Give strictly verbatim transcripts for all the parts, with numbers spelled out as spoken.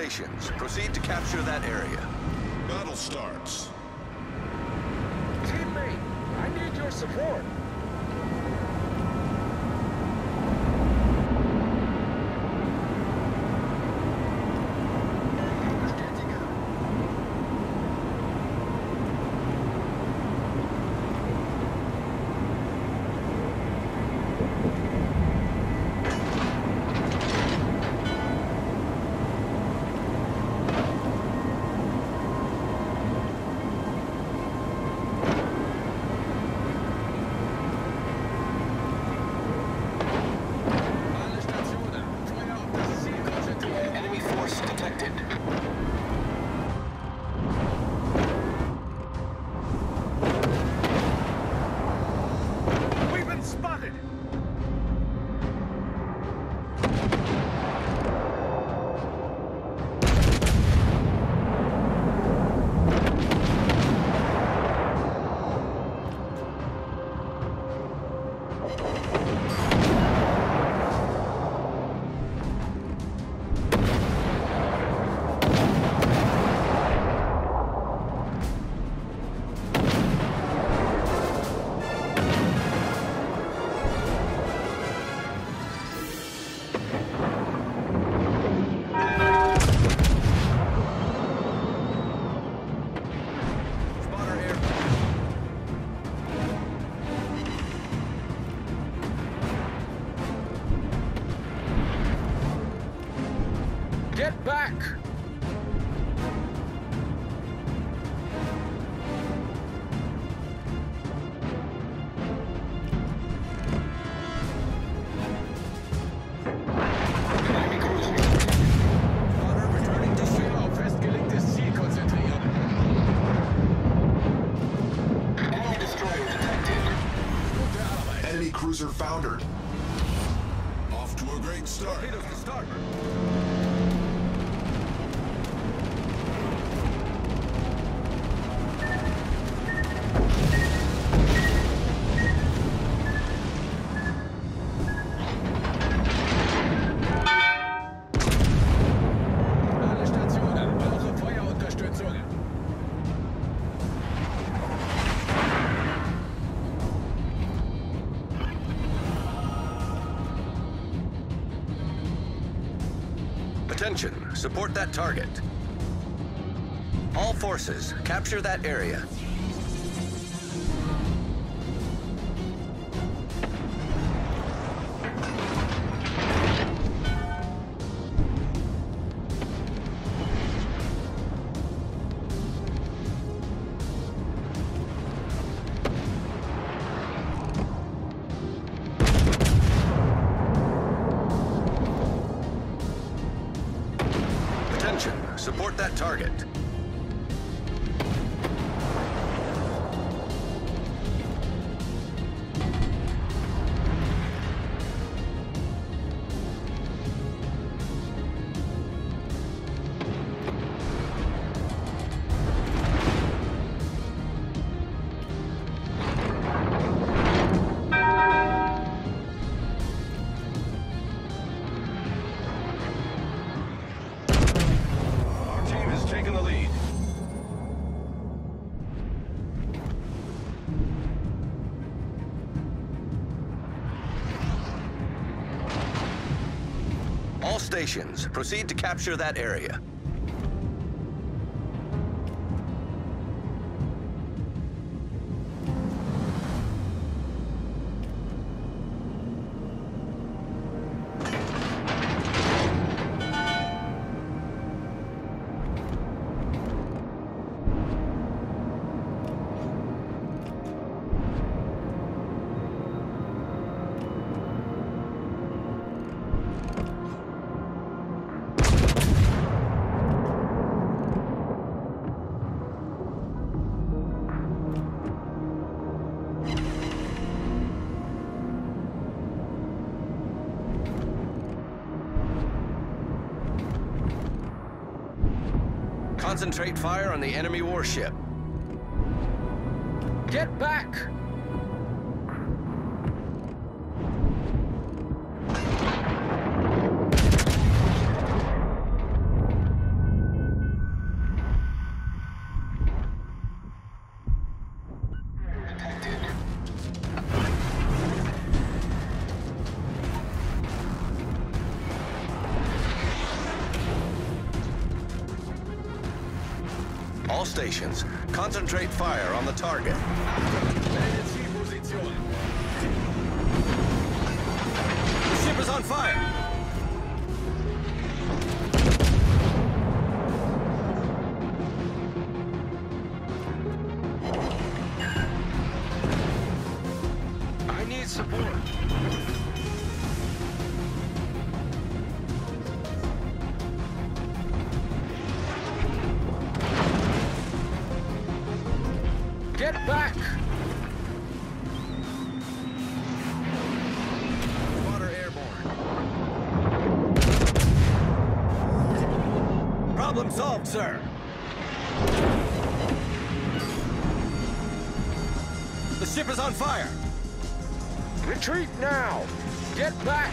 stations. Proceed to capture that area. Battle starts. Teammate, I need your support. Get back! Enemy cruiser foundered. Off to a great start. Torpedoes to starboard. Alle Stationen, brauche Feuerunterstützung. Attention, support that target. All forces, capture that area. Support that target. Taking the lead. All stations, proceed to capture that area. Concentrate fire on the enemy warship. Get back! All stations, concentrate fire on the target. Meldet Zielposition. The ship is on fire! I need support. Get back! Water airborne. Problem solved, sir. The ship is on fire! Retreat now! Get back!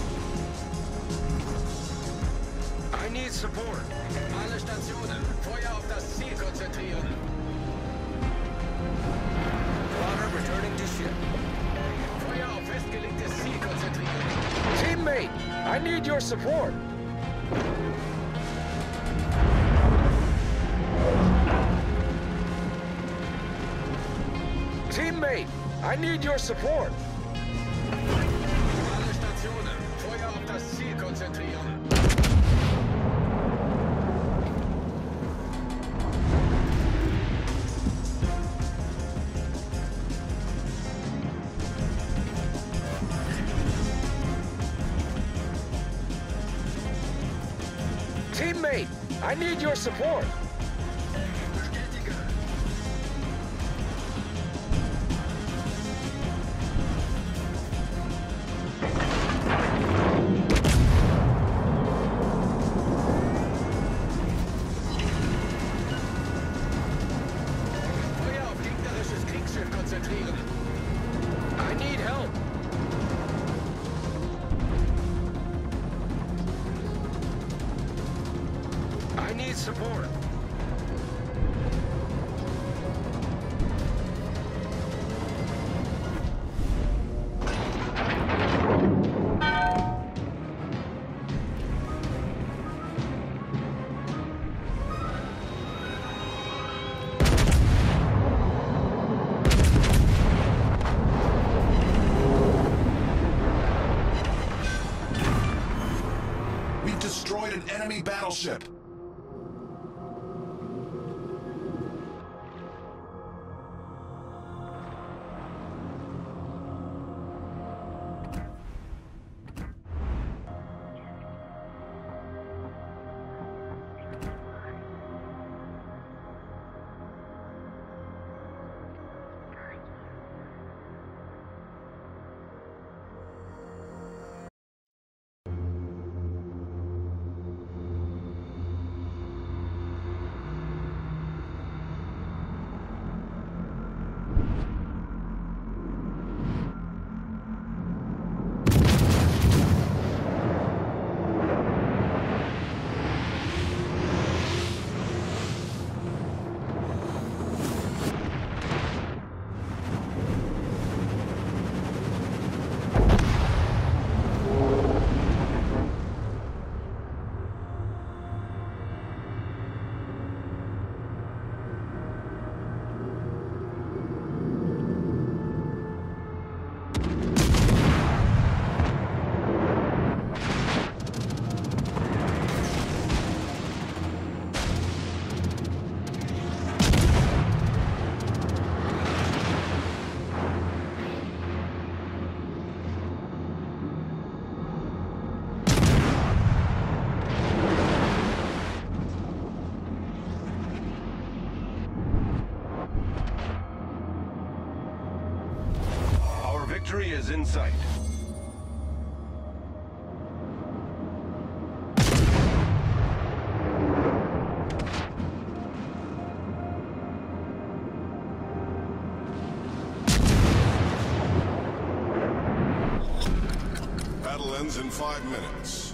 I need support. Alle Stationen, Feuer auf das Ziel konzentrieren. Water returning to ship. Feuer auf festgelegtes Ziel konzentrieren. Teammate, I need your support. Teammate, I need your support. Alle Stationen, Feuer auf das Ziel konzentrieren. Teammate, I need your support. Feuer auf gegnerisches Kriegsschiff konzentrieren. I need help. I need support. We've destroyed an enemy battleship. Victory is in sight. Battle ends in five minutes.